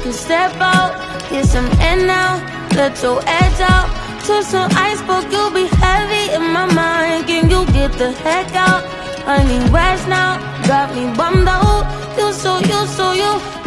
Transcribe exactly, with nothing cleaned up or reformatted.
can step out, get some air now, let your edge out. To some iceberg, you'll be heavy in my mind. Can you get the heck out? I need rest now, got me bummed out. You so, you so, you